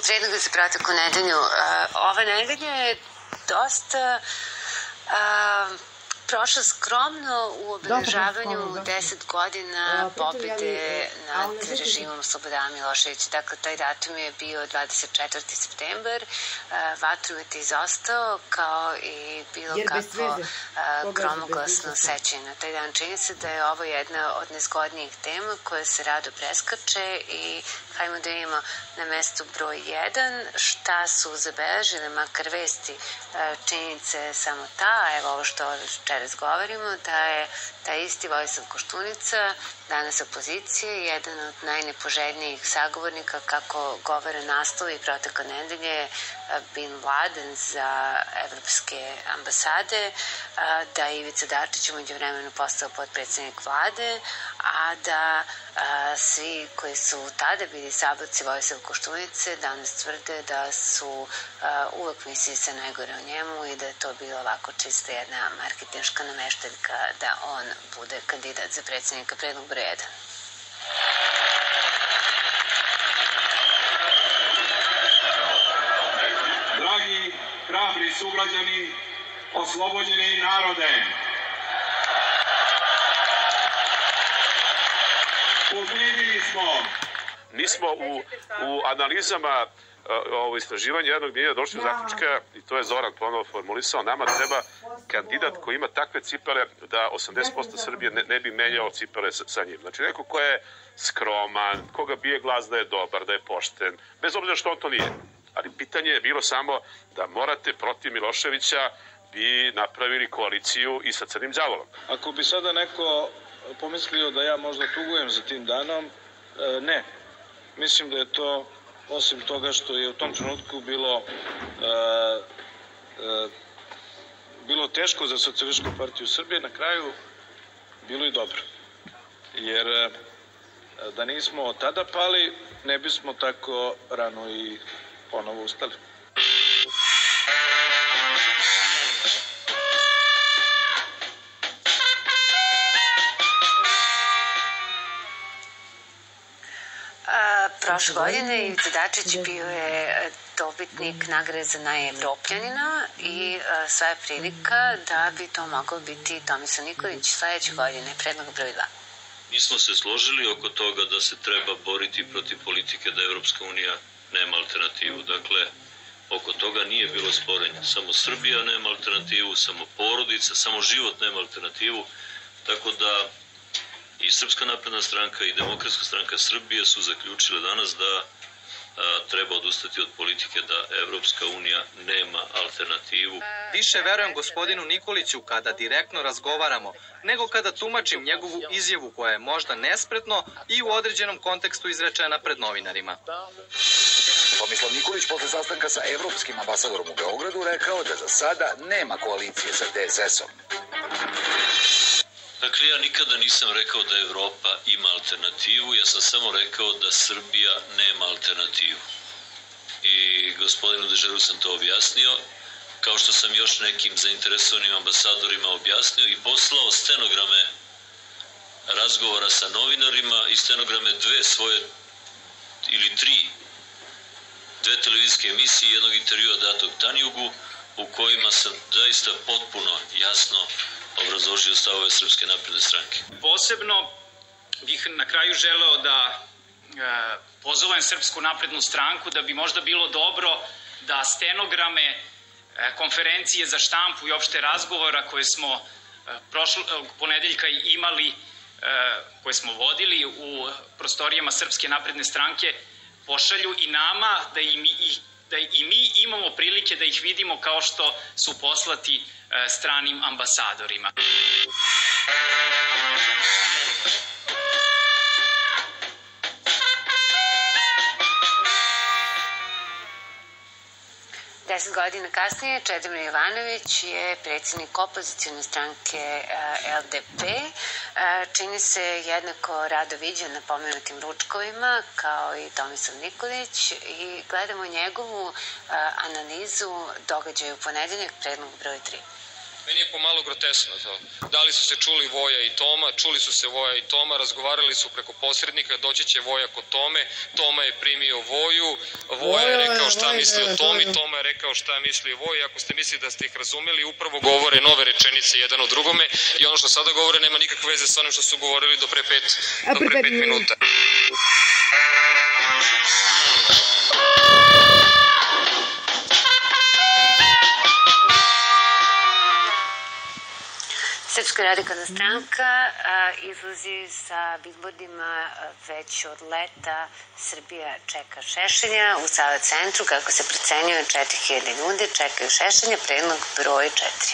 predloga za proteklu nedelju. Ova nedelja je dosta prošla skromno u obeležavanju 10 godina pobede nad režimom Slobodana Miloševića. Dakle, taj datum je bio 24. septembar. Vatromet je izostao kao i bilo kako gromoglasno sećanje na taj dan. Čini se da je ovo jedna od nezgodnijih tema koja se rado preskače i hajmo da imamo na mestu broj 1 šta su zabeležile, makar vesti, činjenice samo ta, evo ovo što večeras govorimo, da je taj isti Vojislav Koštunica, danas opozicije, jedan od najnepoželjnijih sagovornika, kako govore naslovi protekle nedelje, Bin Laden za evropske ambasade, da je Ivica Dačić umeđu vremenu postao potpredsednik vlade, a da svi koji su tada bili saborci Vojislava Koštunice danas tvrde da su uvek mislili se najgore o njemu i da je to bila ovako čista jedna marketinška nameštaljka da on bude kandidat za predsednika predlog broj 1. Dragi, hrabri sugrađani, oslobođeni narode, pobedili smo. Mi smo u analizama istraživanja jednog dnevnja došli do zaključka, i to je Zoran ponovo formulisao, nama treba kandidat koji ima takve cipele da 80% Srbije ne bi menjao cipele sa njim. Znači neko ko je skroman, koga bije glas da je dobar, da je pošten, bez obzira što on to nije. Ali pitanje je bilo samo da morate protiv Miloševića bi napravili koaliciju i sa Crnim đavolom. Ako bi sada neko pomislio da ja možda tugujem za tim danom, ne. Mislim da je to, osim toga što je u tom trenutku bilo teško za Socijalističku partiju Srbije, na kraju bilo i dobro. Jer da nismo tada pali, ne bismo tako rano i ponovo ustali. Prošle godine Ivica Dačić bio je dobitnik nagrade za najevropljanina i sva je prilika da bi to mogao biti Tomislav Nikolić sledeće godine, predlog broj 2. Mi smo se složili oko toga da se treba boriti protiv politike da Evropska unija nema alternativu. Dakle, oko toga nije bilo sporenja. Samo Srbija nema alternativu, samo porodica, samo život nema alternativu. Tako da i Srpska napredna stranka i Demokratska stranka Srbije su zaključile danas da treba odustati od politike da Evropska unija nema alternativu. Više verujem gospodinu Nikoliću kada direktno razgovaramo, nego kada tumačim njegovu izjavu koja je možda nespretno i u određenom kontekstu izrečena pred novinarima. Tomislav Nikolić posle sastanka sa evropskim ambasadorom u Beogradu rekao da za sada nema koalicije sa DSS-om. Dakle, ja nikada nisam rekao da Evropa ima alternativu, ja sam samo rekao da Srbija nema alternativu. I gospodinu Dežeru sam to objasnio, kao što sam još nekim zainteresovanim ambasadorima objasnio i poslao stenograme razgovora sa novinarima i stenograme dve televizijske emisije i jednog intervjua datog Tanjugu, u kojima sam zaista potpuno jasno obrazložio stavove Srpske napredne stranke. Posebno bih na kraju želeo da pozovem Srpsku naprednu stranku da bi možda bilo dobro da stenograme konferencije za štampu i opšte razgovora koje smo prošlog ponedeljka imali, koje smo vodili u prostorijama Srpske napredne stranke, pošalju i nama da i mi imamo prilike da ih vidimo kao što su poslati stranim ambasadorima. Deset godina kasnije Čedomir Jovanović je predsjednik opozicijne stranke LDP. Čini se jednako rado viđen na pomenutim ručkovima kao i Tomislav Nikolić i gledamo njegovu analizu događaja u ponedeljak, predlog broj 3. Meni je pomalo grotesno to. Da li su se čuli Voja i Toma, čuli su se Voja i Toma, razgovarali su preko posrednika, doći će Voja kod Tome, Toma je primio Voju, Voja je rekao šta misli o Tomi, Toma je rekao šta misli o Voji. Ako ste mislili da ste ih razumeli, upravo govore nove rečenice jedan o drugome i ono što sada govore nema nikakve veze sa onim što su govorili do pre 5 minuta. Srpska radikalna stranka izlazi sa bilbordima već od leta. Srbija čeka Šešelja. U Sava centru, kako se procenjuje, 4000 ljudi čekaju Šešelja, predlog broj 4.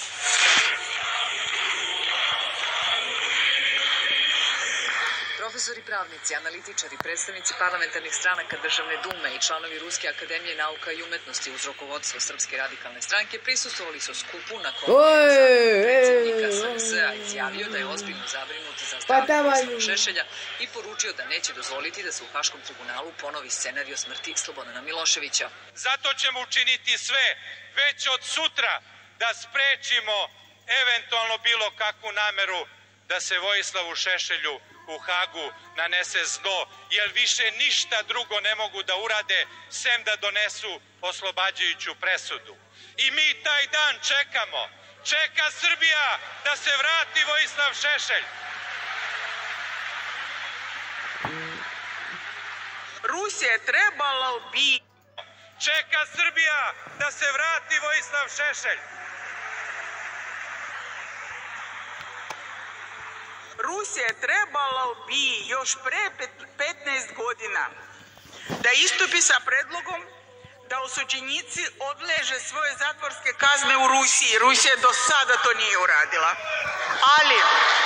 Profesori, pravnici, analitičari, predstavnici parlamentarnih stranaka Državne dume i članovi Ruske akademije nauka i umetnosti uz rukovodstvo Srpske radikalne stranke prisustvovali su skupu na kome je predsjednika SNS-a izjavio da je ozbiljno zabrinut za zdravlje Vojislava Šešelja i poručio da neće dozvoliti da se u Haškom tribunalu ponovi scenario smrti Slobodana Miloševića. Zato ćemo učiniti sve već od sutra da sprečimo eventualno bilo kakvu nameru da se Vojislavu Šešelju u Hagu nanese zlo, jer više ništa drugo ne mogu da urade sem da donesu oslobađajuću presudu. I mi taj dan čekamo. Čeka Srbija da se vrati Vojislav Šešelj. Rusija trebala bi... Čeka Srbija da se vrati Vojislav Šešelj. Rusija je trebala bi još pre 15 godina da istupi sa predlogom da osuđenici odleže svoje zatvorske kazne u Rusiji. Rusija do sada to nije uradila. Ali,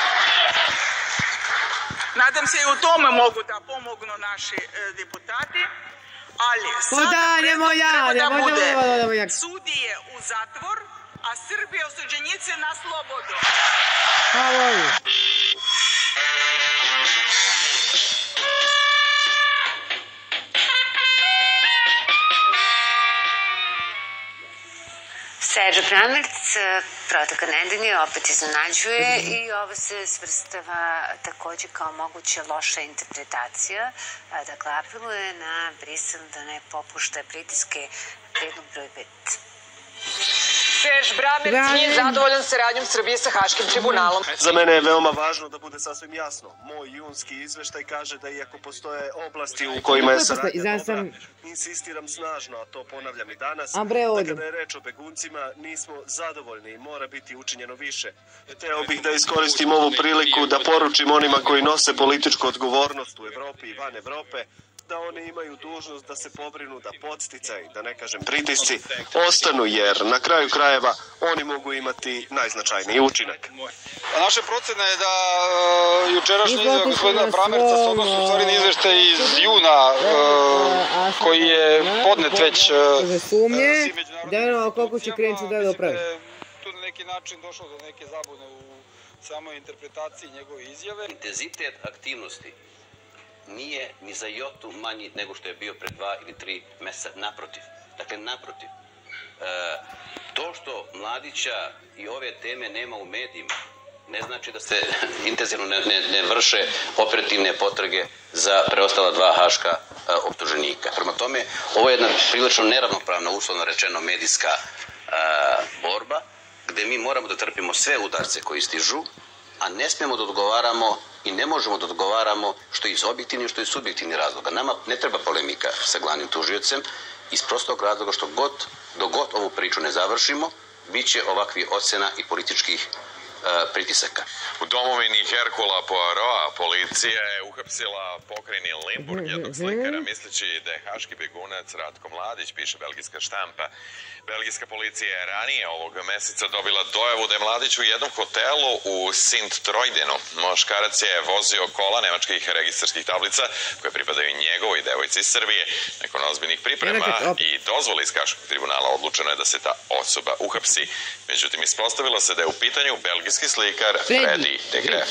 nadam se i u tome mogu da pomognu naši deputati, ali sada predlog treba da bude sudije u zatvor, a Srbije osuđenice na slobodu. Serđo Pramerc, protoka nedelje opet iznenađuje i ovo se svrstava takođe kao moguća loša interpretacija. Dakle, apeluje na Brisel da ne popušta pritiske, predlog broj 5. Serž Bramerc nije zadovoljan saradnjom Srbije sa Haškim tribunalom. Za mene je veoma važno da bude sasvim jasno. Moj junski izveštaj kaže da iako postoje oblasti u kojima je saradnja dobra, insistiram snažno, a to ponavljam i danas, da kada je reč o beguncima nismo zadovoljni i mora biti učinjeno više. Hteo bih da iskoristim ovu priliku da poručim onima koji nose političku odgovornost u Evropi i van Evrope, da oni imaju dužnost da se pobrinu da podsticaj, da ne kažem pritisci, ostanu, jer na kraju krajeva oni mogu imati najznačajniji učinak. Naša procena je da jučerašnji izjava gospodina Bramerca se odnosi u stvari na izveštaj iz juna koji je podnet već sumnje, da koliko će krenuti da je opravi. Tu na neki način došlo do neke zabune u samoj interpretaciji njegove izjave. Intenzitet aktivnosti nije ni za jotu manji nego što je bio pre 2 ili 3 meseca. Naprotiv. Dakle, naprotiv. To što Mladića i ove teme nema u medijima ne znači da se intenzivno ne vrše operativne potrage za preostala 2 haška optuženika. Prema tome, ovo je jedna prilično neravnopravna, uslovno rečeno, medijska borba, gde mi moramo da trpimo sve udarce koji stižu, a ne smemo da odgovaramo i ne možemo da odgovaramo što je iz objektivnih, što je iz subjektivnih razloga. Nama ne treba polemika sa glavnim tužiocem iz prostog razloga što dok god ovu priču ne završimo, bit će ovakvih ocena i političkih pritisaka. U domovini Herkula Poirota policija je uhapsila pokrajini Limburg jednog slikara misleći da je haški begunac Ratko Mladić, piše belgijska štampa. Belgijska policija je ranije ovog meseca dobila dojavu da je Mladić u jednom hotelu u Sint-Trojdenu. Muškarac je vozio kola nemačkih registarskih tablica koje pripadaju njegovoj devojci iz Srbije. Nakon ozbiljnih priprema i dozvole iz Haškog tribunala odlučeno je da se ta osoba uhapsi. Međutim, ispostavilo se da je u pitanju belgijski slikar Freddy de Graaf.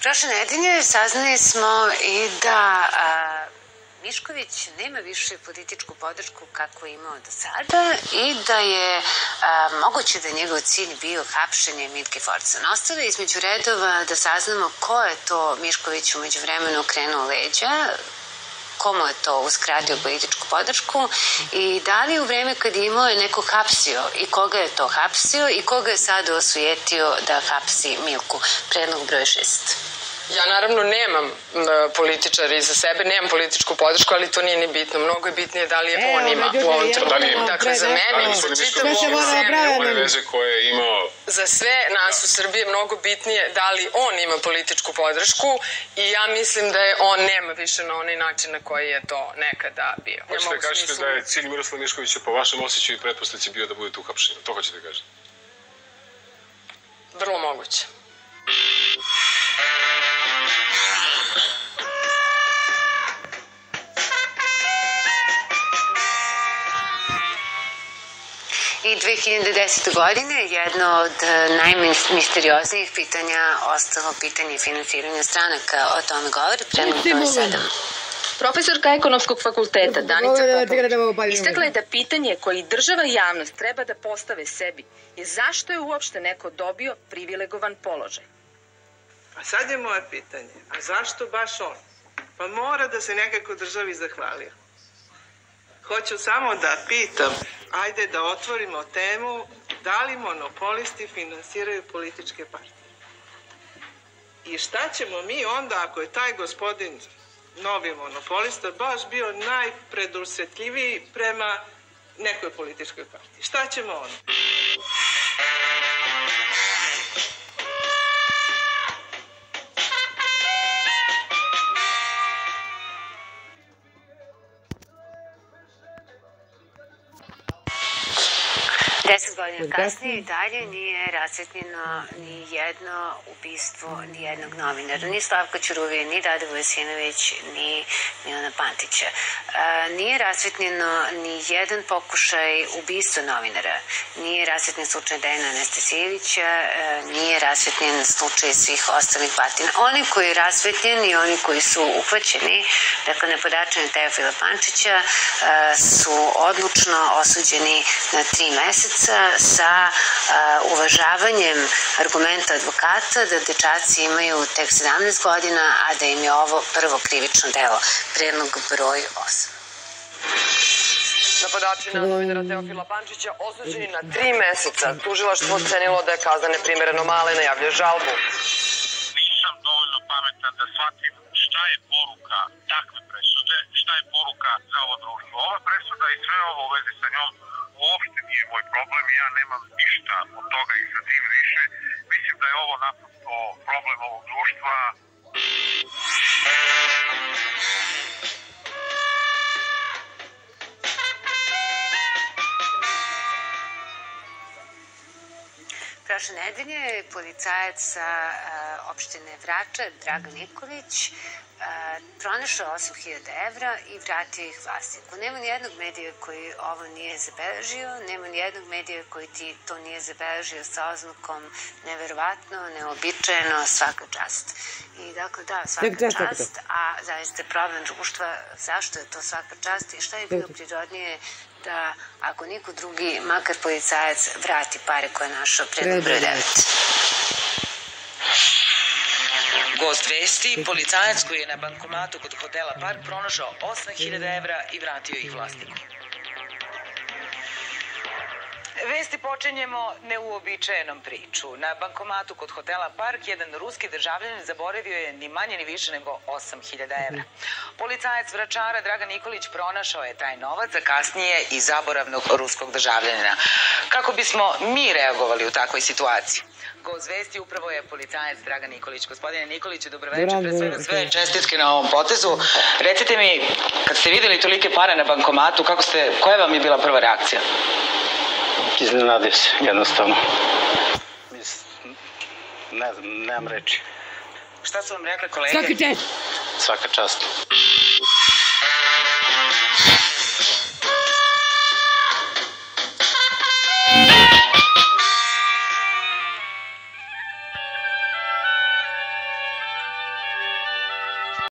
Prošle nedelje saznali smo i da Mišković nema više političku podršku kako je imao do sada i da je moguće da je njegov cilj bio hapšenje Milke Forcan. Ostalo je između redova da saznamo ko je to Mišković umeđu vremenu okrenuo leđa, komu je to uskradio političku podršku i da li u vreme kad je imao je neko hapsio i koga je to hapsio i koga je sada osujetio da hapsi Milku. Predlog broj 6. Ja naravno nemam političara iza sebe, nemam političku podršku, ali to nije ni bitno. Mnogo je bitnije da li je on ima u ovom trenutku. Dakle, za mene i za čitavu ovu zemlju, za sve nas u Srbiji je mnogo bitnije da li on ima političku podršku i ja mislim da je on nema više na onaj način na koji je to nekada bio. Hoćete da kažete da je cilj Miroslava Miškovića po vašem osjećaju i pretpostavci bio da budete uhapšeni? To hoćete da kažete? Vrlo moguće. I 2010. godine jedno od najmisterioznijih pitanja ostalo pitanje finansiranja stranaka. O tome govori predlog broj 7. Profesorka Ekonomskog fakulteta Danica Popović istakla je da pitanje koje država i javnost treba da postave sebi je zašto je uopšte neko dobio privilegovan položaj. A sad je moje pitanje, a zašto baš on? Pa mora da se nekako državi zahvalio. Hoću samo da pitam, ajde da otvorimo temu, da li monopolisti finansiraju političke partije? I šta ćemo mi onda ako je taj gospodin novi monopolista baš bio najpredusretljiviji prema nekoj političkoj partiji? Šta ćemo onda? Deset godina kasnije i dalje nije rasvetljeno ni jedno ubistvo ni jednog novinara. Ni Slavka Ćuruvije, ni Rade Vojsinović, ni Milana Pantića. Nije rasvetljeno ni jedan pokušaj ubistva novinara. Nije rasvetljen slučaj Dejana Anastasijevića, nije rasvetljen slučaj svih ostalih batina. Oni koji je rasvetljen i oni koji su uhvaćeni, dakle napadačenje Teofila Pančića, su odlučno osuđeni na 3 meseca sa uvažavanjem argumenta advokata da dečaci imaju tek 17 godina, a da im je ovo prvo krivično delo. Predlog broj 8. Napadači na novinara Teofila Pančića osuđeni na 3 meseca. Tužilaštvo ocenilo da je kazna neprimereno mala i najavljuje žalbu. Nisam dovoljno pametan da shvatim šta je poruka takve presude, šta je poruka za ovo društvo. Ova presuda i sve ovo u vezi sa njom uopšte nije moj problem i ja nemam ništa od toga i sa tim više. Mislim da je ovo naprosto problem ovog društva. Prošle nedelje policajac sa opštine Vrača, Dragan Nikolić, pronašao 8.000 evra i vratio ih vlasniku. Nema nijednog medija koji ovo nije zabeležio, nema nijednog medija koji ti to nije zabeležio sa oznakom neverovatno, neobičajeno, svaka čast. I dakle, da, svaka čast, a zaista problem društva, zašto je to svaka čast i šta je bilo prirodnije da ako niko drugi, makar policajac, vrati pare koje je našao predlog broj 9. Gost vesti, policajac koji je na bankomatu kod hotela Park pronašao 8.000 evra i vratio ih vlasniku. Vesti počinjemo neuobičajenom priču. Na bankomatu kod hotela Park jedan ruski državljanin zaboravio je ni manje ni više nego 8.000 evra. Policajac Vračara Dragan Nikolić pronašao je taj novac, a kasnije i zaboravnog ruskog državljanina. Kako bismo mi reagovali u takvoj situaciji? Gost vesti upravo je policajac Dragan Nikolić. Gospodine Nikoliću, dobroveče, pre svega sve čestitke na ovom potezu. Recite mi, kad ste videli tolike pare na bankomatu, koja vam je bila prva reakcija? Iznenadio se, jednostavno. Ne znam, nemam reči. Šta su vam rekli kolege? Svaka čast.